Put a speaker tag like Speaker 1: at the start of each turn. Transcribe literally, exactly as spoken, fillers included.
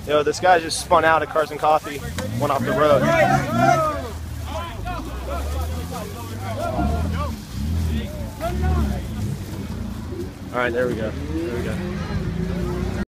Speaker 1: Yo, this guy just spun out of Cars and Coffee, went off the road. All right, there we go.